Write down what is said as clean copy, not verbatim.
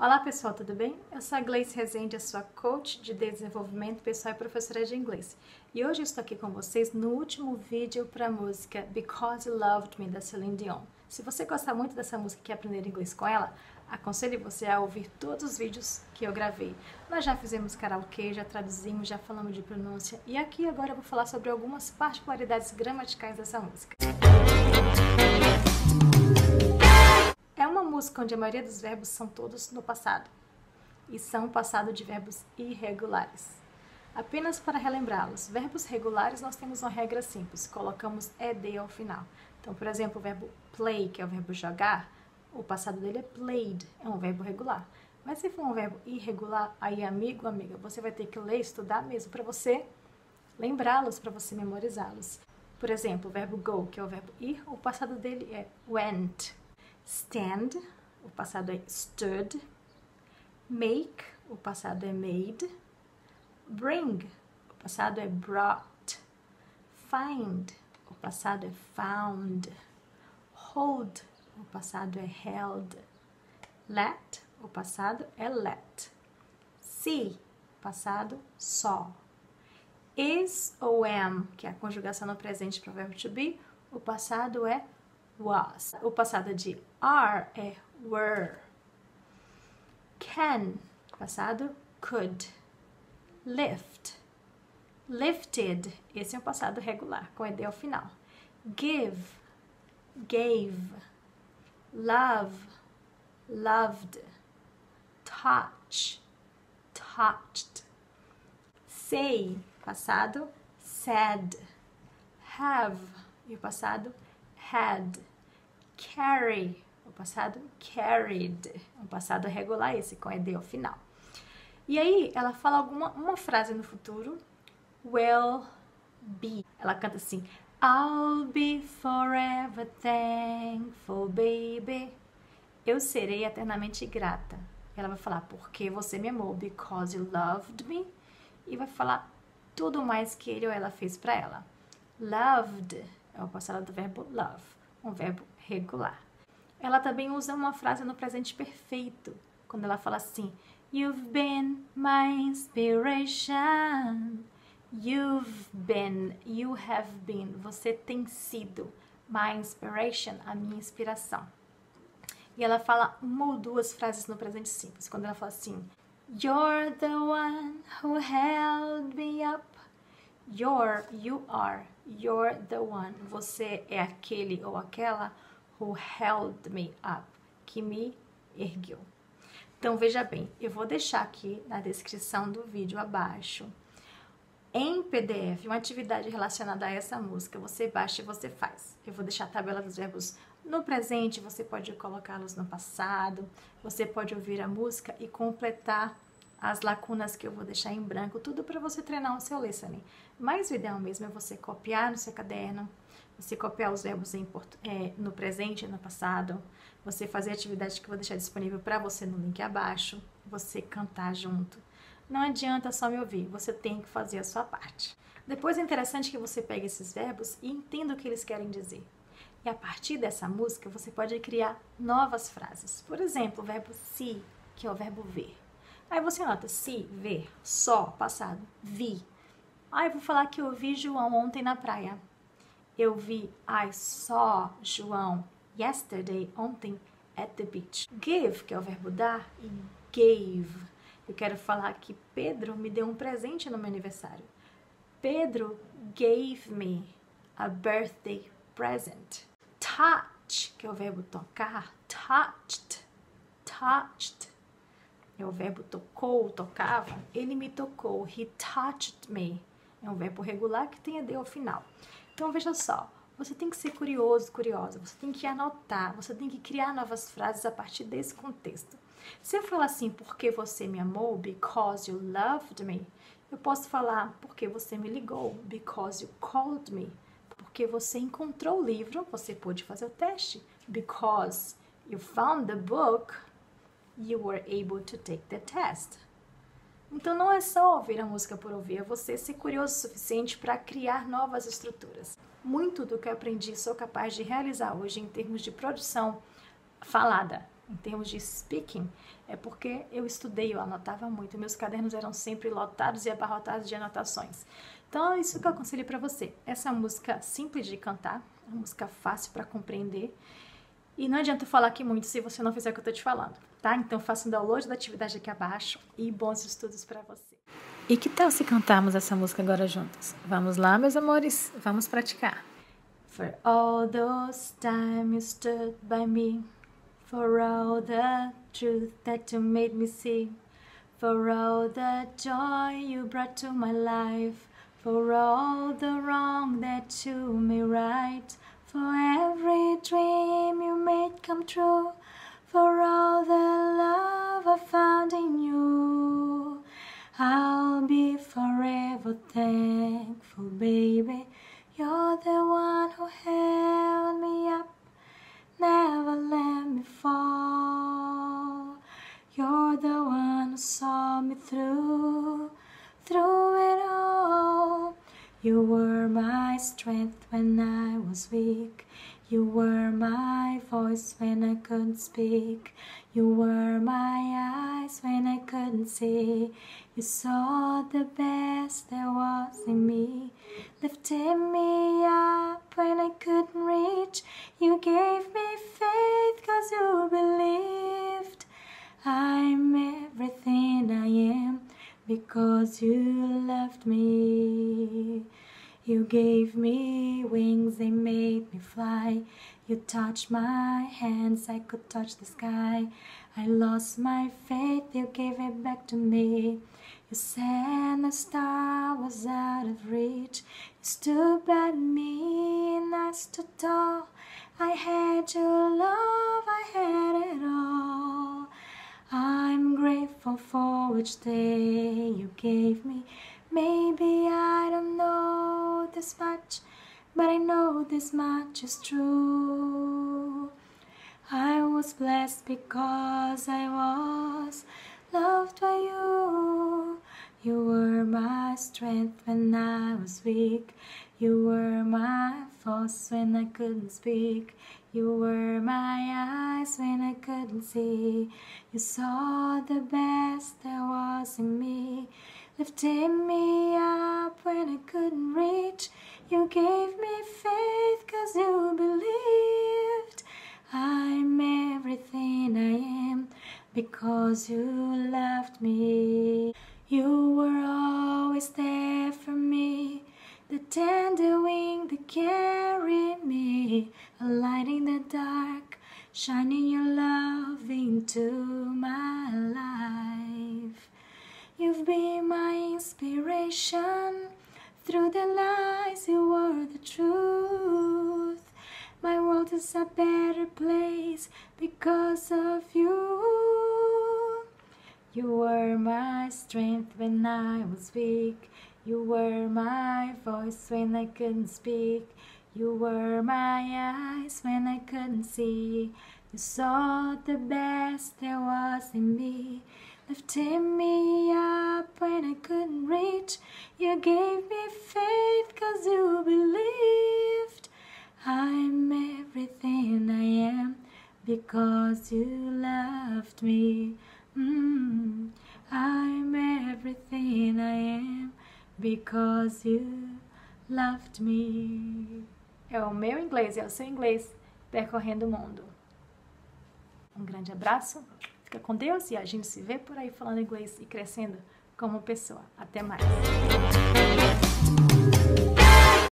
Olá pessoal, tudo bem? Eu sou a Gleice Rezende, a sua coach de desenvolvimento pessoal e professora de inglês. E hoje eu estou aqui com vocês no último vídeo para a música Because You Loved Me, da Celine Dion. Se você gosta muito dessa música e quer aprender inglês com ela, aconselho você a ouvir todos os vídeos que eu gravei. Nós já fizemos karaokê, já traduzimos, já falamos de pronúncia e aqui agora eu vou falar sobre algumas particularidades gramaticais dessa música. É uma música onde a maioria dos verbos são todos no passado e são passado de verbos irregulares. Apenas para relembrá-los, verbos regulares nós temos uma regra simples, colocamos ed ao final. Então, por exemplo, o verbo play, que é o verbo jogar, o passado dele é played, é um verbo regular. Mas se for um verbo irregular, aí amigo, amiga, você vai ter que ler e estudar mesmo para você lembrá-los, para você memorizá-los. Por exemplo, o verbo go, que é o verbo ir, o passado dele é went. Stand, o passado é stood. Make, o passado é made. Bring, o passado é brought. Find, o passado é found. Hold, o passado é held. Let, o passado é let. See, o passado saw. Is ou am, que é a conjugação no presente para o verbo to be, o passado é was. O passado de are é were. Can, passado could. Lift, lifted, esse é um passado regular, com ed ao final. Give, gave. Love, loved. Touch, touched. Say, passado said. Have, e o passado had. Carry, o passado carried, um passado regular esse, com ed ao final. E aí ela fala uma frase no futuro, will be. Ela canta assim, I'll be forever thankful, baby. Eu serei eternamente grata. Ela vai falar, porque você me amou, because you loved me. E vai falar tudo mais que ele ou ela fez para ela. Loved é o passado do verbo love, um verbo regular. Ela também usa uma frase no presente perfeito, quando ela fala assim, You've been my inspiration. You've been, you have been. Você tem sido my inspiration, a minha inspiração. E ela fala uma ou duas frases no presente simples, quando ela fala assim, You're the one who held me up. You are, you're the one. Você é aquele ou aquela who held me up, que me ergueu. Então, veja bem, eu vou deixar aqui na descrição do vídeo abaixo, em PDF, uma atividade relacionada a essa música. Você baixa e você faz. Eu vou deixar a tabela dos verbos no presente, você pode colocá-los no passado, você pode ouvir a música e completar as lacunas que eu vou deixar em branco, tudo para você treinar o seu listening. Mas o ideal mesmo é você copiar no seu caderno, você copiar os verbos no presente e no passado, você fazer a atividade que eu vou deixar disponível para você no link abaixo, você cantar junto. Não adianta só me ouvir, você tem que fazer a sua parte. Depois é interessante que você pegue esses verbos e entenda o que eles querem dizer. E a partir dessa música você pode criar novas frases. Por exemplo, o verbo see, que é o verbo ver. Aí você anota see, ver, só, passado, vi. Aí eu vou falar que eu vi João ontem na praia. Eu vi, I saw João yesterday, ontem, at the beach. Give, que é o verbo dar, e gave. Eu quero falar que Pedro me deu um presente no meu aniversário. Pedro gave me a birthday present. Touch, que é o verbo tocar, touched, touched. É o verbo tocou, tocava. Ele me tocou, he touched me. É um verbo regular que tem ed ao final. Então, veja só, você tem que ser curioso, curiosa, você tem que anotar, você tem que criar novas frases a partir desse contexto. Se eu falar assim, porque você me amou, because you loved me, eu posso falar, porque você me ligou, because you called me, porque você encontrou o livro, você pôde fazer o teste, because you found the book, you were able to take the test. Então não é só ouvir a música por ouvir, é você ser curioso o suficiente para criar novas estruturas. Muito do que eu aprendi sou capaz de realizar hoje em termos de produção falada. em termos de speaking, é porque eu estudei, eu anotava muito. Meus cadernos eram sempre lotados e abarrotados de anotações. Então, é isso que eu aconselho para você. Essa música simples de cantar, uma música fácil para compreender. E não adianta eu falar aqui muito se você não fizer o que eu tô te falando, tá? Então, faça um download da atividade aqui abaixo e bons estudos para você. E que tal se cantarmos essa música agora juntos? Vamos lá, meus amores, vamos praticar. For all those times you stood by me, for all the truth that you made me see, for all the joy you brought to my life, for all the wrong that you made right, for every dream you made come true, for all the love I found in you, I'll be forever thankful, baby. You're the one who held me up, never let me fall. You're the one who saw me through it all. You were my strength when I was weak. You were my voice when I couldn't speak. You were my eyes when I couldn't see. You saw the best there was in me, lifted me up when I couldn't reach. You gave me faith 'cause you believed. I'm everything I am because you loved me. You gave me wings, they made me fly. You touched my hands, I could touch the sky. I lost my faith, you gave it back to me. You said the star was out of reach. You stood by me and I stood tall. I had your love, I had it all. I'm grateful for each day you gave me. Maybe I don't know this much, but I know this much is true. I was blessed because I was loved by you. You were my strength when I was weak. You were my voice when I couldn't speak. You were my eyes when I couldn't see. You saw the best there was in me, lifted me up when I couldn't reach. You gave me faith 'cause you believed. I'm everything I am because you loved me. You were always there for me, the tender wing that carried me, a light in the dark, shining your love into my life. You've been my inspiration, through the lies you were the truth. My world is a better place because of you. You were my strength when I was weak. You were my voice when I couldn't speak. You were my eyes when I couldn't see. You saw the best there was in me, lifted me up when I couldn't reach. You gave me faith 'cause you believed. I'm everything I am because you loved me. I'm everything I am because you loved me. É o meu inglês, é o seu inglês percorrendo o mundo. Um grande abraço, fica com Deus e a gente se vê por aí falando inglês e crescendo como pessoa. Até mais!